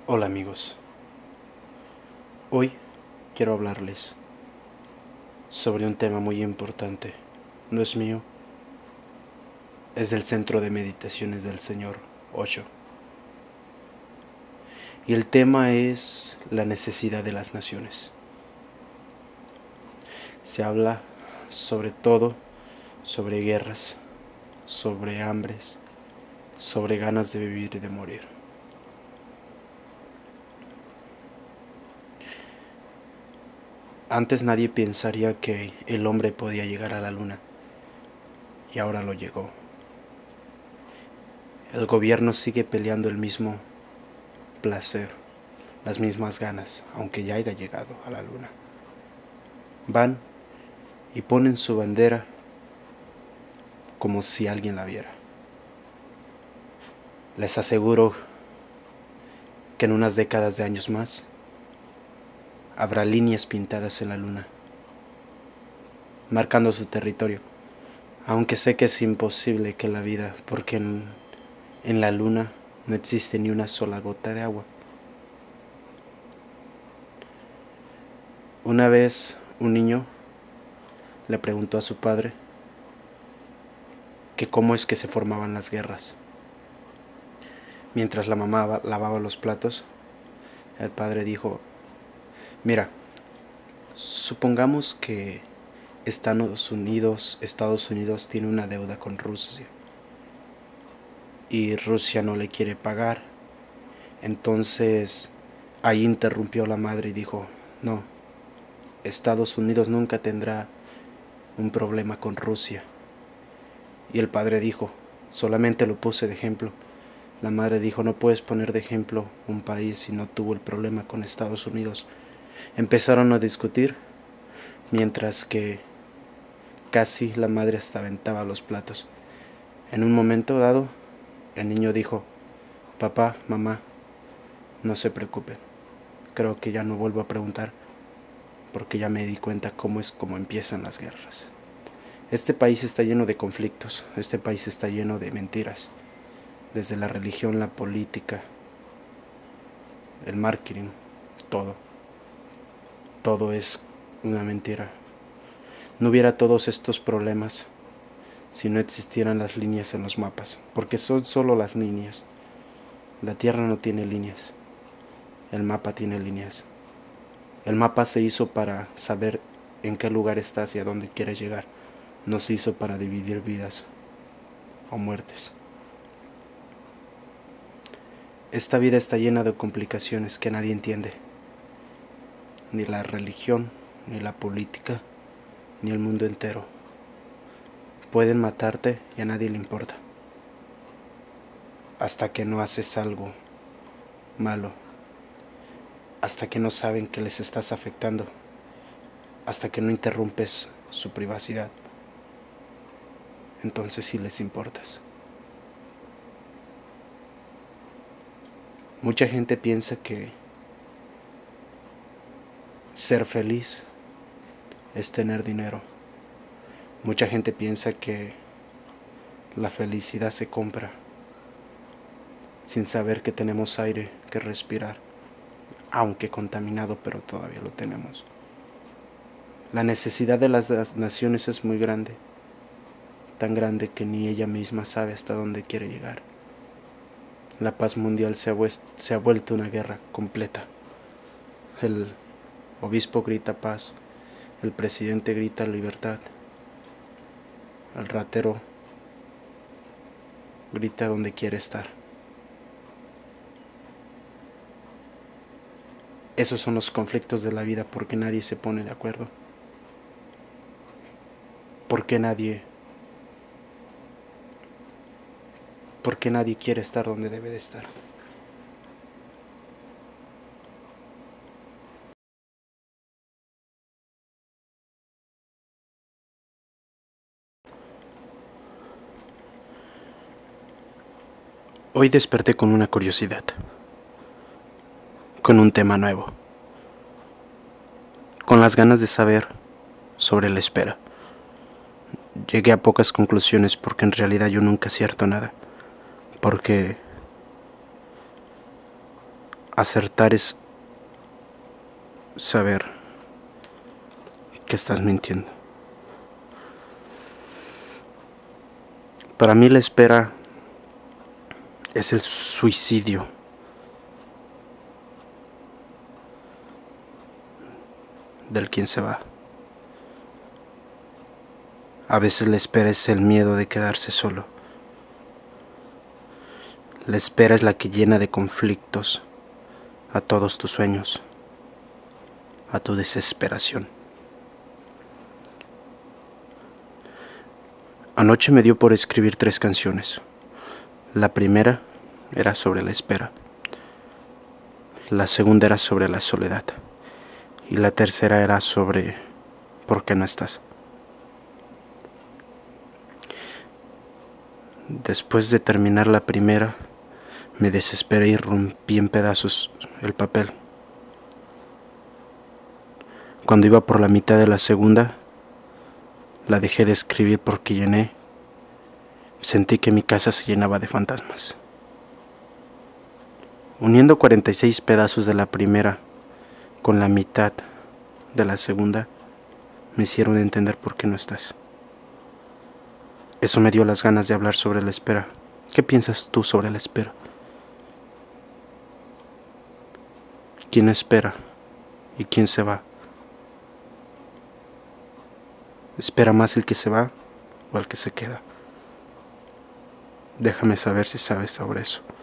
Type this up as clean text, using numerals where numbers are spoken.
Hola amigos, hoy quiero hablarles sobre un tema muy importante. No es mío, es del Centro de Meditaciones del Señor Osho. Y el tema es la necesidad de las naciones. Se habla sobre todo sobre guerras, sobre hambres, sobre ganas de vivir y de morir. Antes nadie pensaría que el hombre podía llegar a la luna y ahora lo llegó. El gobierno sigue peleando el mismo placer, las mismas ganas, aunque ya haya llegado a la luna. Van y ponen su bandera como si alguien la viera. Les aseguro que en unas décadas de años más habrá líneas pintadas en la luna, marcando su territorio, aunque sé que es imposible que la vida, porque en la luna no existe ni una sola gota de agua. Una vez un niño le preguntó a su padre que cómo es que se formaban las guerras. Mientras la mamá lavaba los platos, el padre dijo: mira, supongamos que Estados Unidos tiene una deuda con Rusia y Rusia no le quiere pagar. Entonces ahí interrumpió la madre y dijo: no, Estados Unidos nunca tendrá un problema con Rusia. Y el padre dijo: solamente lo puse de ejemplo. La madre dijo: no puedes poner de ejemplo un país si no tuvo el problema con Estados Unidos. Empezaron a discutir, mientras que casi la madre hasta aventaba los platos. En un momento dado, el niño dijo: papá, mamá, no se preocupen. Creo que ya no vuelvo a preguntar, porque ya me di cuenta cómo es como empiezan las guerras. Este país está lleno de conflictos, este país está lleno de mentiras, desde la religión, la política, el marketing, todo. Todo es una mentira. No hubiera todos estos problemas si no existieran las líneas en los mapas, porque son solo las líneas. La Tierra no tiene líneas, el mapa tiene líneas. El mapa se hizo para saber en qué lugar estás y a dónde quieres llegar. No se hizo para dividir vidas o muertes. Esta vida está llena de complicaciones que nadie entiende. Ni la religión, ni la política, ni el mundo entero. Pueden matarte y a nadie le importa. Hasta que no haces algo malo. Hasta que no saben que les estás afectando. Hasta que no interrumpes su privacidad. Entonces sí les importas. Mucha gente piensa que ser feliz es tener dinero. Mucha gente piensa que la felicidad se compra, sin saber que tenemos aire que respirar, aunque contaminado, pero todavía lo tenemos. La necesidad de las naciones es muy grande, tan grande que ni ella misma sabe hasta dónde quiere llegar. La paz mundial se ha vuelto una guerra completa. El obispo grita paz, el presidente grita libertad, el ratero grita donde quiere estar. Esos son los conflictos de la vida, porque nadie se pone de acuerdo. Porque nadie quiere estar donde debe de estar. Hoy desperté con una curiosidad, con un tema nuevo, con las ganas de saber sobre la espera. Llegué a pocas conclusiones porque en realidad yo nunca acierto nada, porque Acertar es saber que estás mintiendo. Para mí la espera es el suicidio del quien se va. A veces la espera es el miedo de quedarse solo. La espera es la que llena de conflictos a todos tus sueños, a tu desesperación. Anoche me dio por escribir 3 canciones. La primera era sobre la espera. La segunda era sobre la soledad. Y la tercera era sobre ¿por qué no estás? Después de terminar la primera, me desesperé y rompí en pedazos el papel. Cuando iba por la mitad de la segunda, la dejé de escribir porque sentí que mi casa se llenaba de fantasmas. Uniendo 46 pedazos de la primera con la mitad de la segunda, me hicieron entender por qué no estás. Eso me dio las ganas de hablar sobre la espera. ¿Qué piensas tú sobre la espera? ¿Quién espera y quién se va? ¿Espera más el que se va o el que se queda? Déjame saber si sabes sobre eso.